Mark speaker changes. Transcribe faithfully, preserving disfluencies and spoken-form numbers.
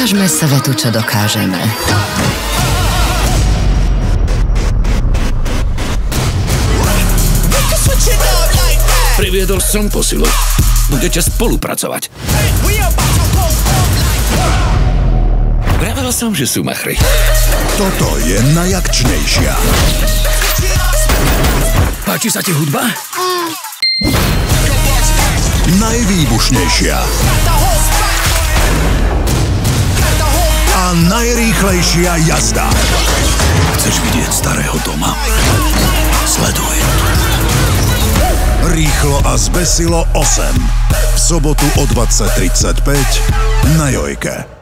Speaker 1: Ukážme svetu, čo dokážeme.
Speaker 2: Priviedol som posilu. Budete spolupracovať. Vravel som, že sú machry.
Speaker 3: Toto je najakčnejšia.
Speaker 2: Páči sa ti hudba?
Speaker 3: Najvýbušnejšia. A najrýchlejšia jazda.
Speaker 2: Chceš vidieť starého Toma? Sleduj.
Speaker 3: Rýchlo a zbesilo osem. V sobotu o dvadsať tridsaťpäť na Jojke.